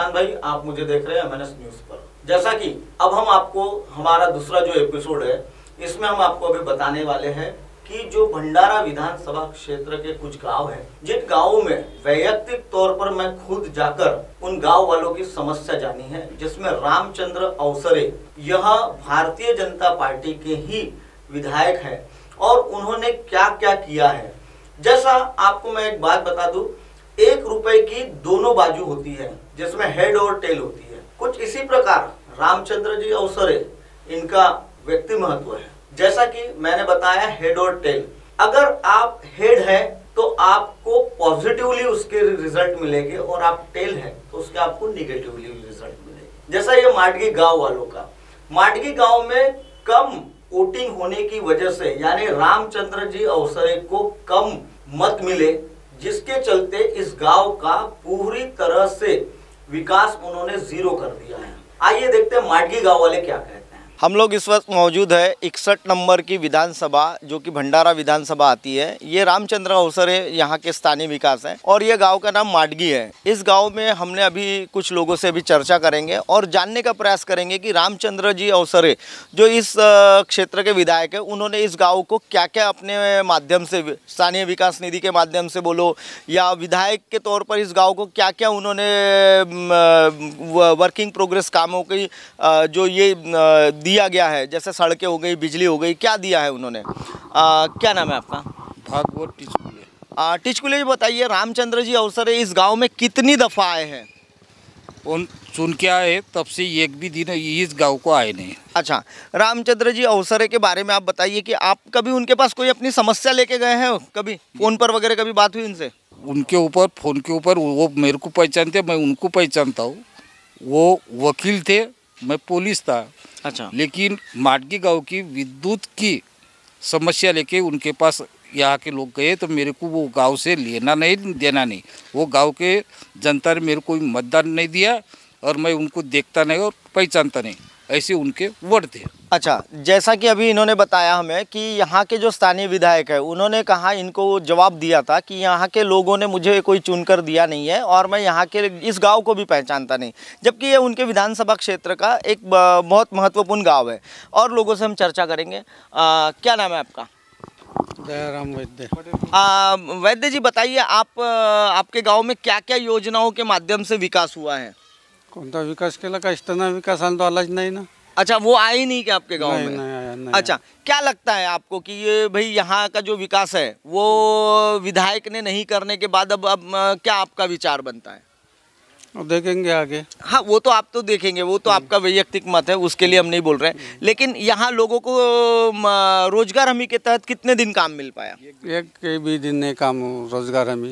किसान भाई, आप मुझे देख रहे हैं MNS न्यूज पर। जैसा कि अब हम आपको हमारा दूसरा जो एपिसोड है इसमें हम आपको अभी बताने वाले हैं कि जो भंडारा विधानसभा क्षेत्र के कुछ गांव हैं, जिन गांवों में वैयक्तिक तौर पर मैं खुद जाकर उन गांव वालों की समस्या जानी है, जिसमें रामचंद्र अवसरे यह भारतीय जनता पार्टी के ही विधायक हैं और उन्होंने क्या क्या किया है। जैसा आपको मैं एक बात बता दूं, 1 रुपए की दोनों बाजू होती है, जिसमें हेड और टेल होती है। कुछ इसी प्रकार रामचंद्र जी अवसरे इनका व्यक्ति महत्व है। जैसा कि मैंने बताया हेड और टेल, अगर आप हेड हैं तो आपको पॉजिटिवली उसके रिजल्ट मिलेंगे और आप टेल हैं तो उसके आपको निगेटिवली रिजल्ट मिलेंगे। जैसा ये माडगी गांव वालों का, माडगी गांव में कम वोटिंग होने की वजह से यानी रामचंद्र जी अवसरे को कम मत मिले, जिसके चलते इस गांव का पूरी तरह से विकास उन्होंने 0 कर दिया है। आइए देखते हैं माडगी गांव वाले क्या कहते हैं। हम लोग इस वक्त मौजूद है 61 नंबर की विधानसभा, जो कि भंडारा विधानसभा आती है। ये रामचंद्र अवसरे यहाँ के स्थानीय विकास हैं और ये गांव का नाम माडगी है। इस गांव में हमने अभी कुछ लोगों से भी चर्चा करेंगे और जानने का प्रयास करेंगे कि रामचंद्र जी अवसरे जो इस क्षेत्र के विधायक है, उन्होंने इस गाँव को क्या क्या अपने माध्यम से, स्थानीय विकास निधि के माध्यम से बोलो या विधायक के तौर पर इस गाँव को क्या क्या उन्होंने वर्किंग प्रोग्रेस कामों की जो ये दिया गया है, जैसे सड़कें हो गई, बिजली हो गई, क्या दिया है उन्होंने। क्या नाम है आपका? भागवत टिचकुले। टिचकुले जी बताइए, रामचंद्र जी अवसरे इस गांव में कितनी दफ़ा आए हैं? उन सुन के आए, तब से एक भी दिन इस गांव को आए नहीं। अच्छा, रामचंद्र जी अवसरे के बारे में आप बताइए कि आप कभी उनके पास कोई अपनी समस्या लेके गए हैं? कभी फ़ोन पर वगैरह कभी बात हुई उनसे? उनके ऊपर फ़ोन के ऊपर वो मेरे को पहचानते, मैं उनको पहचानता हूँ। वो वकील थे, मैं पुलिस था। अच्छा, लेकिन माडगी गांव की विद्युत की समस्या लेके उनके पास यहाँ के लोग गए तो मेरे को वो गांव से लेना नहीं देना नहीं। वो गांव के जनता ने मेरे को मतदान नहीं दिया और मैं उनको देखता नहीं और पहचानता नहीं, ऐसे उनके वर्ड थे। अच्छा, जैसा कि अभी इन्होंने बताया हमें कि यहाँ के जो स्थानीय विधायक है, उन्होंने कहा, इनको जवाब दिया था कि यहाँ के लोगों ने मुझे कोई चुनकर दिया नहीं है और मैं यहाँ के इस गांव को भी पहचानता नहीं, जबकि ये उनके विधानसभा क्षेत्र का एक बहुत महत्वपूर्ण गांव है। और लोगों से हम चर्चा करेंगे। क्या नाम है आपका? दयाराम वैद्य। वैद्य जी बताइए, आपके गाँव में क्या क्या योजनाओं के माध्यम से विकास हुआ है? कोणता विकास केला का इष्टना विकास तो आलाच नाही ना। अच्छा, वो आए ही नहीं क्या आपके गांव में? नहीं आया, नहीं अच्छा, क्या लगता है आपको कि ये भाई यहाँ का जो विकास है वो विधायक ने नहीं करने के बाद अब क्या आपका विचार बनता है? और देखेंगे आगे। हाँ, वो तो आप तो देखेंगे, वो तो आपका वैयक्तिक मत है, उसके लिए हम नहीं बोल रहे हैं। लेकिन यहाँ लोगों को रोजगार हमी के तहत कितने दिन काम मिल पाया? एक भी दिन नहीं काम रोजगार हमी।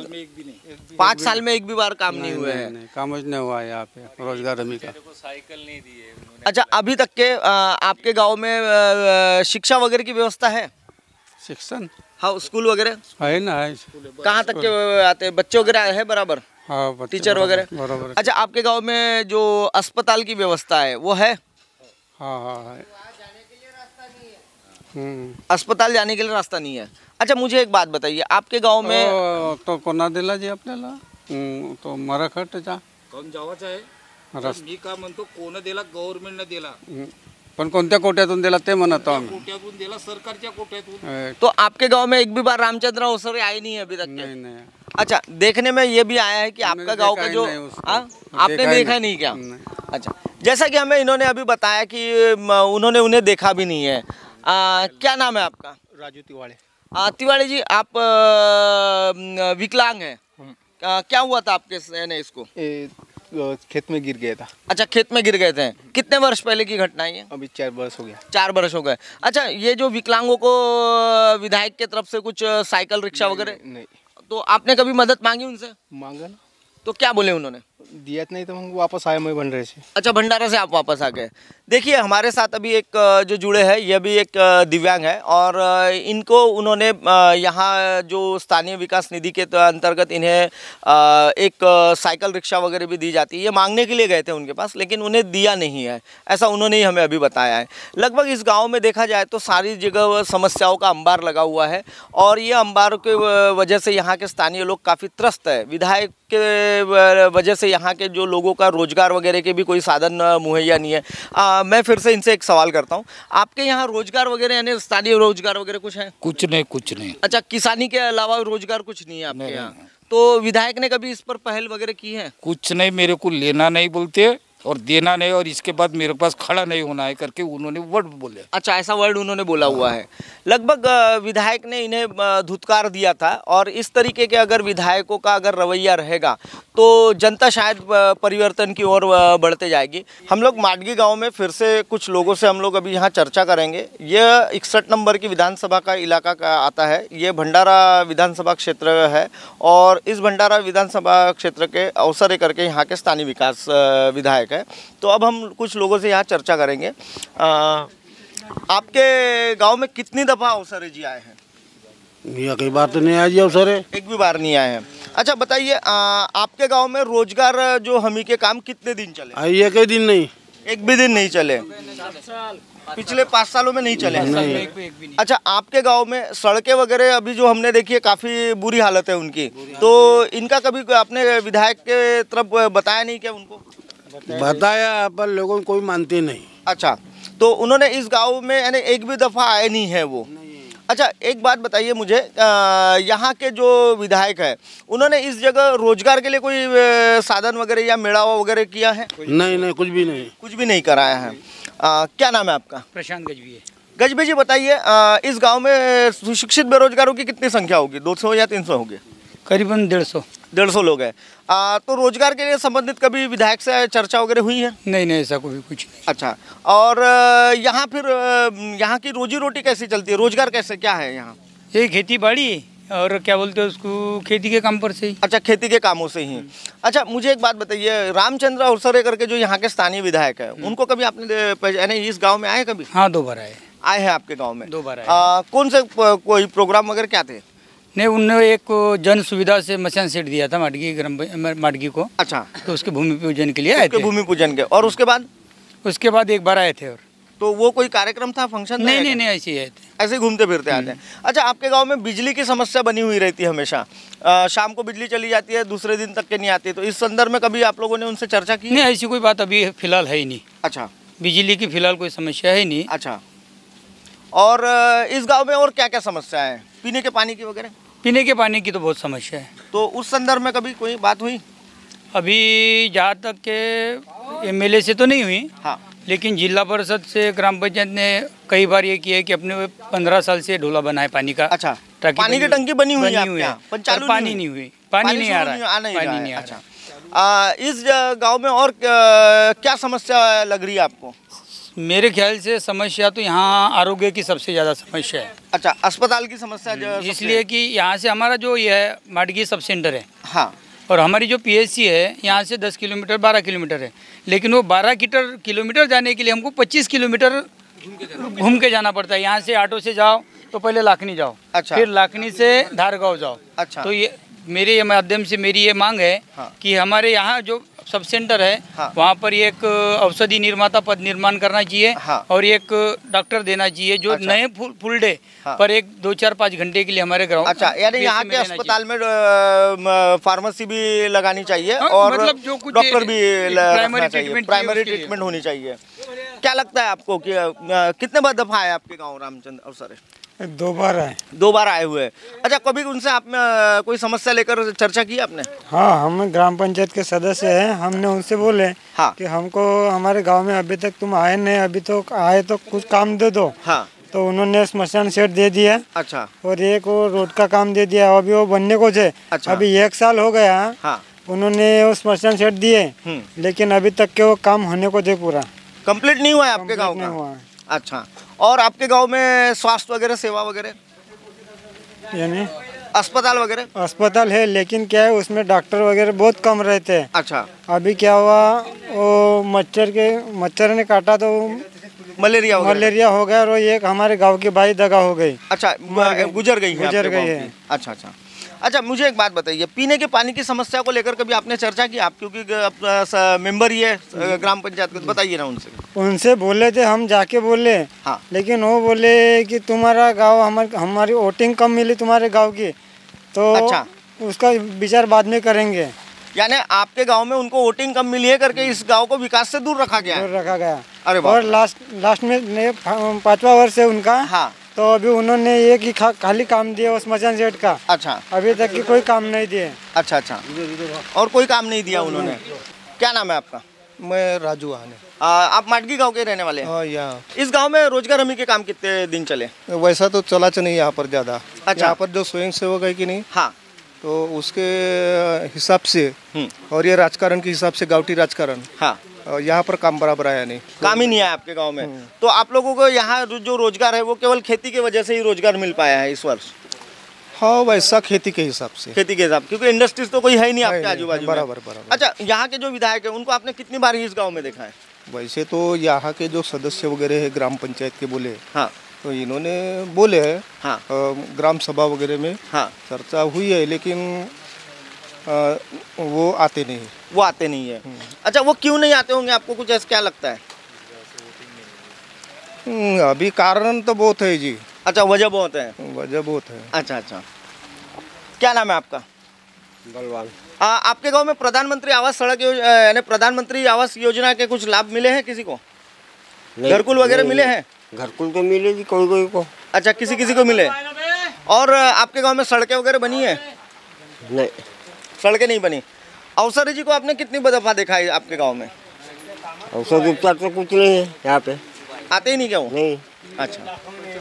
5 साल में एक भी बार काम नहीं हुए हैं? काम नहीं हुआ यहाँ पे रोजगार हमी का। साइकिल नहीं दिए। अच्छा, अभी तक के आपके गाँव में शिक्षा वगैरह की व्यवस्था है? शिक्षण हाँ, स्कूल वगैरह है ना, है। कहाँ तक के आते हैं बच्चे वगैरह है बराबर? हाँ, टीचर वगैरह बराबर। अच्छा, आपके गांव में जो अस्पताल की व्यवस्था है वो है? हाँ है। अस्पताल जाने के लिए रास्ता नहीं है। अच्छा, मुझे एक बात बताइए, आपके गांव में तो कोणा दिला जी आपल्याला तो मराठा जा कोण जावाच आहे? मी का म्हणतो, कोण दिला? गव्हर्नमेंटने दिला, पण कोणत्या कोट्यातून दिला ते म्हणतो आम्ही। कोट्यातून दिला, सरकारच्या कोट्यातून। तो आपके गांव में एक भी बार रामचंद्र अवसरे आए नहीं है अभी तक? नहीं। अच्छा, देखने में ये भी आया है कि आपका गांव का जो आपने देखा नहीं क्या? अच्छा, जैसा कि हमें इन्होंने अभी बताया कि उन्होंने उन्हें देखा भी नहीं है। क्या नाम है आपका? राजू तिवाड़े। तिवाड़ी जी, आप विकलांग हैं, क्या हुआ था आपके ने इसको? खेत में गिर गया था। अच्छा, खेत में गिर गए थे। कितने वर्ष पहले की घटना है ये? अभी 4 वर्ष हो गया। 4 वर्ष हो गए। अच्छा, ये जो विकलांगों को विधायक के तरफ से कुछ साइकिल रिक्शा वगैरह नहीं, तो आपने कभी मदद मांगी उनसे? मांगा ना, तो क्या बोले उन्होंने? दिया नहीं तो हम वापस आए, मैं भंडारे से। अच्छा, भंडारा से आप वापस आ गए। देखिए, हमारे साथ अभी एक जो जुड़े हैं, यह भी एक दिव्यांग है और इनको उन्होंने यहाँ जो स्थानीय विकास निधि के अंतर्गत इन्हें एक साइकिल रिक्शा वगैरह भी दी जाती है। ये मांगने के लिए गए थे उनके पास, लेकिन उन्हें दिया नहीं है, ऐसा उन्होंने ही हमें अभी बताया है। लगभग इस गाँव में देखा जाए तो सारी जगह समस्याओं का अंबार लगा हुआ है और ये अंबार के वजह से यहाँ के स्थानीय लोग काफ़ी त्रस्त है। विधायक के वजह से यहाँ के जो लोगों का रोजगार वगैरह के भी कोई साधन मुहैया नहीं है। मैं फिर से इनसे एक सवाल करता हूँ, आपके यहाँ रोजगार वगैरह यानी स्थानीय रोजगार वगैरह कुछ है? कुछ नहीं, कुछ नहीं। अच्छा, किसानी के अलावा रोजगार कुछ नहीं है आपके नहीं, यहाँ? नहीं। तो विधायक ने कभी इस पर पहल वगैरह की है? कुछ नहीं, मेरे को लेना नहीं बोलते और देना नहीं, और इसके बाद मेरे पास खड़ा नहीं होना है करके उन्होंने वर्ड बोले। अच्छा, ऐसा वर्ड उन्होंने बोला हुआ है। लगभग विधायक ने इन्हें धुतकार दिया था, और इस तरीके के अगर विधायकों का अगर रवैया रहेगा तो जनता शायद परिवर्तन की ओर बढ़ते जाएगी। हम लोग माडगी गांव में फिर से कुछ लोगों से हम लोग अभी यहाँ चर्चा करेंगे। यह 61 नंबर की विधानसभा का इलाका का आता है, ये भंडारा विधानसभा क्षेत्र है, और इस भंडारा विधानसभा क्षेत्र के अवसरे करके यहाँ के स्थानीय विकास विधायक है। तो अब हम कुछ लोगों से यहाँ चर्चा करेंगे। आपके गांव में कितनी दफा अवसरे जी आए हैं? ये कई बार तो नहीं आया जी अवसरे, एक भी बार नहीं आए हैं। अच्छा बताइए, आपके गांव में रोजगार जो हमी के काम कितने दिन चले? आई एक ही दिन नहीं, एक भी दिन नहीं चले, पिछले 5 सालों में नहीं चले। अच्छा, आपके गांव में सड़कें वगैरह अभी जो हमने देखी है काफ़ी बुरी हालत है उनकी, तो इनका कभी आपने विधायक के तरफ बताया नहीं क्या उनको? बताया पर लोगों को कोई मानते नहीं। अच्छा, तो उन्होंने इस गांव में यानी एक भी दफ़ा आए नहीं है वो? अच्छा, एक बात बताइए मुझे, यहाँ के जो विधायक है उन्होंने इस जगह रोजगार के लिए कोई साधन वगैरह या मेड़ावा वगैरह किया है? नहीं नहीं, कुछ भी नहीं, कुछ भी नहीं कराया है। क्या नाम है आपका? प्रशांत गजबी है। गजबी जी बताइए, इस गांव में सुशिक्षित बेरोजगारों की कितनी संख्या होगी? 200 या 300 होगी? करीबन 150 लोग हैं। तो रोजगार के लिए संबंधित कभी विधायक से चर्चा वगैरह हुई है? नहीं, ऐसा कोई कुछ नहीं। अच्छा, और यहाँ फिर यहाँ की रोजी रोटी कैसी चलती है? रोजगार कैसे, क्या है यहाँ? ये खेती बाड़ी और क्या बोलते हैं उसको, खेती के काम पर से ही। अच्छा, खेती के कामों से ही। अच्छा, मुझे एक बात बताइए, रामचंद्र अवसरे करके जो यहाँ के स्थानीय विधायक है, उनको कभी आपने यानी इस गाँव में आए कभी? हाँ, 2 बार आए हैं आपके गाँव में? 2 बार आए। कौन से कोई प्रोग्राम वगैरह क्या थे? नहीं, उन्होंने एक जन सुविधा से मचान सेट दिया था माडगी को। अच्छा, तो उसके भूमि पूजन के लिए आए थे। भूमि पूजन के, और उसके बाद एक बार आए थे। और तो वो कोई कार्यक्रम था, फंक्शन? नहीं, ऐसे ही आए थे, ऐसे ही घूमते फिरते आते हैं। अच्छा, आपके गांव में बिजली की समस्या बनी हुई रहती है हमेशा, शाम को बिजली चली जाती है, दूसरे दिन तक के नहीं आती, तो इस संदर्भ में कभी आप लोगों ने उनसे चर्चा की? नहीं, ऐसी कोई बात अभी फिलहाल है ही नहीं। अच्छा, बिजली की फिलहाल कोई समस्या है नहीं। अच्छा, और इस गाँव में और क्या क्या समस्या है? पीने के पानी की वगैरह? पीने के पानी की तो बहुत समस्या है। तो उस संदर्भ में कभी कोई बात हुई? अभी जहाँ तक के एमएलए से तो नहीं हुई। हाँ, लेकिन जिला परिषद से ग्राम पंचायत ने कई बार ये किया है कि अपने 15 साल से ढोला बनाए पानी का। अच्छा, पानी की टंकी बनी हुई है, पानी नहीं हुई, पानी नहीं आ रहा है, पानी नहीं आ रहा। इस गांव में और क्या समस्या लग रही है आपको? मेरे ख्याल से समस्या तो यहाँ आरोग्य की सबसे ज़्यादा समस्या है। अच्छा, अस्पताल की समस्या इसलिए कि यहाँ से हमारा जो ये है माडगी सब सेंटर है। हाँ, और हमारी जो पीएचसी है यहाँ से 10 किलोमीटर 12 किलोमीटर है, लेकिन वो 12 किलोमीटर जाने के लिए हमको 25 किलोमीटर घूम के जाना पड़ता है। यहाँ से ऑटो से जाओ तो पहले लाखनी जाओ, अच्छा, फिर लाखनी से धारगांव जाओ। अच्छा, तो ये मेरे माध्यम से मेरी ये मांग है कि हमारे यहाँ जो सब सेंटर है वहाँ पर एक औषधि निर्माता पद निर्माण करना चाहिए, और एक डॉक्टर देना चाहिए जो नए फुल डे पर एक 2-4-5 घंटे के लिए हमारे गाँव। अच्छा, यानी यहाँ के अस्पताल में फार्मेसी भी लगानी चाहिए, और मतलब जो कुछ डॉक्टर भी प्राइमरी ट्रीटमेंट होनी चाहिए। क्या लगता है आपको कि कितने बार दफा आए आपके गाँव रामचंद्र अवसरे? 2 बार आए। 2 बार आए हुए। अच्छा, कभी उनसे आप कोई समस्या लेकर चर्चा की आपने? हाँ, हम ग्राम पंचायत के सदस्य हैं, हमने उनसे बोले कि हमको हमारे गांव में अभी तक तुम आए नहीं, अभी तो आए तो कुछ काम दे दो। हाँ, तो उन्होंने स्मशान सेट दे दिया। अच्छा, और एक वो रोड का काम दे दिया, अभी वो बनने को थे। अच्छा, अभी 1 साल हो गया। हाँ, उन्होंने वो स्मशान सेट दिए, लेकिन अभी तक के वो काम होने को थे, पूरा कंप्लीट नहीं हुआ है आपके गाँव का? अच्छा, और आपके गांव में स्वास्थ्य वगैरह सेवा वगैरह यानी अस्पताल वगैरह? अस्पताल है, लेकिन क्या है उसमें डॉक्टर वगैरह बहुत कम रहते हैं। अच्छा, अभी क्या हुआ, वो मच्छर ने काटा तो मलेरिया हो गया, और एक हमारे गांव की बाई दगा हो गई। अच्छा, गुजर गई है। अच्छा, अच्छा, मुझे एक बात बताइए, पीने के पानी की समस्या को लेकर कभी आपने चर्चा की? आप क्योंकि मेंबर ही है ग्राम पंचायत के, बताइए ना उनसे बोले थे, हम जाके बोले। हाँ, लेकिन वो बोले कि तुम्हारा गांव हमारी वोटिंग कम मिली तुम्हारे गांव की, तो अच्छा, उसका विचार बाद में करेंगे। यानी आपके गांव में उनको वोटिंग कम मिली है करके इस गांव को विकास से दूर रखा गया है। दूर रखा गया। अरे और लास्ट में 5वां वर्ष है उनका। हाँ। तो अभी उन्होंने एक ही खाली काम दिया उस स्मशान सेठ का। अच्छा। अभी तक की कोई काम नहीं दिए। अच्छा। और कोई काम नहीं दिया उन्होंने। क्या नाम है आपका? मैं राजू आने। आप माडगी गांव के रहने वाले हैं? हाँ, यहाँ। इस गांव में रोजगार हमी के काम कितने दिन चले? वैसा तो चला नहीं यहाँ पर ज़्यादा। अच्छा। यहाँ पर जो स्वयं सेवक है कि नहीं, हाँ, तो उसके हिसाब से और ये राजकारण के हिसाब से गाँवटी राजकारण, हाँ, यहाँ पर काम बराबर आया नहीं, काम ही नहीं आया आपके गांव में। तो आप लोगों को यहाँ जो रोजगार है वो केवल खेती की वजह से ही रोजगार मिल पाया है इस वर्ष? हाँ, वैसा खेती के हिसाब से। खेती के हिसाब, क्योंकि इंडस्ट्रीज तो कोई है ही नहीं आपके आजू बाजू। बराबर। अच्छा, यहाँ के जो विधायक है उनको आपने कितनी बार इस गाँव में देखा है? वैसे तो यहाँ के जो सदस्य वगैरह है ग्राम पंचायत के बोले, हाँ, तो इन्होंने बोले हैं, हाँ, ग्राम सभा वगैरह में हाँ, चर्चा हुई है, लेकिन वो आते नहीं। वो आते नहीं है। अच्छा, वो क्यों नहीं आते होंगे, आपको कुछ ऐसा क्या लगता है? अभी कारण तो बहुत है जी। अच्छा, वजह बहुत है। वजह बहुत है। अच्छा। क्या नाम है आपका? बलवान। आपके गांव में प्रधानमंत्री आवास सड़क यानी प्रधानमंत्री आवास योजना के कुछ लाभ मिले हैं किसी को? घरकुल वगैरह मिले हैं? घरकुल तो मिले जी कोई को। अच्छा, किसी को मिले। और आपके गांव में सड़कें वगैरह बनी है? नहीं, सड़कें नहीं बनी। अवसरी जी को आपने कितनी दफा देखा है आपके गांव में? औषध उपचार तो कुछ नहीं है यहाँ पे, आते ही नहीं क्या वो? नहीं। अच्छा।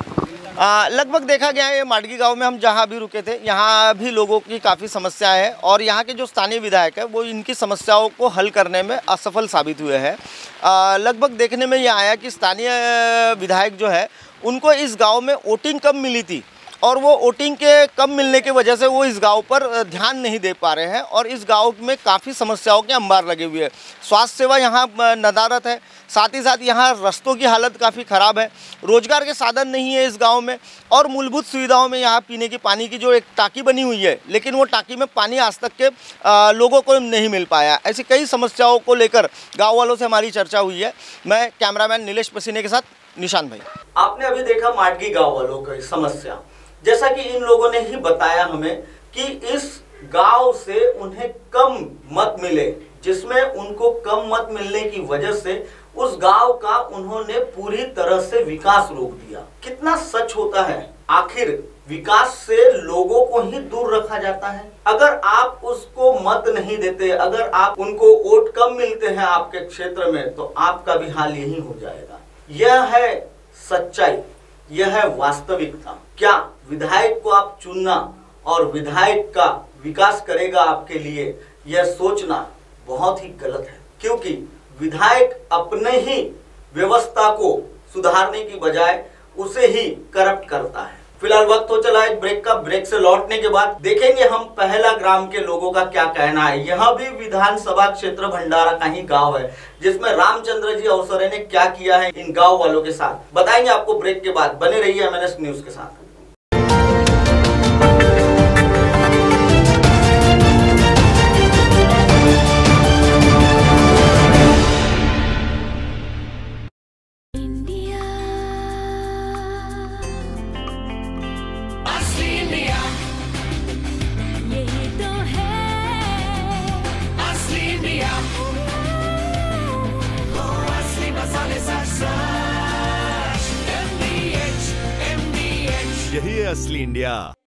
लगभग देखा गया है ये माडगी गांव में हम जहां अभी रुके थे, यहाँ भी लोगों की काफ़ी समस्या है और यहाँ के जो स्थानीय विधायक है वो इनकी समस्याओं को हल करने में असफल साबित हुए हैं। लगभग देखने में ये आया कि स्थानीय विधायक जो है उनको इस गांव में वोटिंग कम मिली थी और वो वोटिंग के कम मिलने की वजह से वो इस गांव पर ध्यान नहीं दे पा रहे हैं और इस गांव में काफ़ी समस्याओं के अंबार लगे हुए हैं। स्वास्थ्य सेवा यहाँ नदारत है, साथ ही साथ यहाँ रास्तों की हालत काफ़ी ख़राब है, रोजगार के साधन नहीं है इस गांव में और मूलभूत सुविधाओं में यहाँ पीने की पानी की जो एक टाँकी बनी हुई है, लेकिन वो टाँकी में पानी आज तक के लोगों को नहीं मिल पाया। ऐसी कई समस्याओं को लेकर गाँव वालों से हमारी चर्चा हुई है। मैं कैमरामैन नीलेश पसीने के साथ निशान भाई। आपने अभी देखा माडगी गाँव वालों की समस्या, जैसा कि इन लोगों ने ही बताया हमें कि इस गांव से उन्हें कम मत मिले, जिसमें उनको कम मत मिलने की वजह से उस गांव का उन्होंने पूरी तरह से विकास रोक दिया। कितना सच होता है, आखिर विकास से लोगों को ही दूर रखा जाता है। अगर आप उसको मत नहीं देते, अगर आप उनको वोट कम मिलते हैं आपके क्षेत्र में, तो आपका भी हाल यही हो जाएगा। यह है सच्चाई, यह है वास्तविकता। क्या विधायक को आप चुनना और विधायक का विकास करेगा आपके लिए, यह सोचना बहुत ही गलत है, क्योंकि विधायक अपने ही व्यवस्था को सुधारने की बजाय उसे ही करप्ट करता है। फिलहाल वक्त हो चला एक ब्रेक का। ब्रेक से लौटने के बाद देखेंगे हम पहला ग्राम के लोगों का क्या कहना है। यह भी विधानसभा क्षेत्र भंडारा का ही गांव है, जिसमें रामचंद्र जी अवसरे ने क्या किया है इन गांव वालों के साथ, बताएंगे आपको ब्रेक के बाद। बने रहिए एमएनएस न्यूज के साथ। यही है असली इंडिया।